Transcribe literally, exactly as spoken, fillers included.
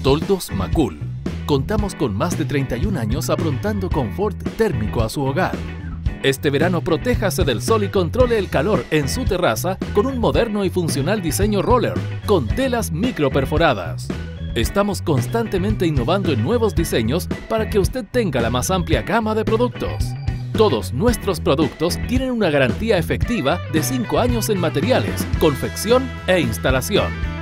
Toldos Macul. Contamos con más de treinta y un años aprontando confort térmico a su hogar. Este verano protéjase del sol y controle el calor en su terraza con un moderno y funcional diseño roller con telas microperforadas. Estamos constantemente innovando en nuevos diseños para que usted tenga la más amplia gama de productos. Todos nuestros productos tienen una garantía efectiva de cinco años en materiales, confección e instalación.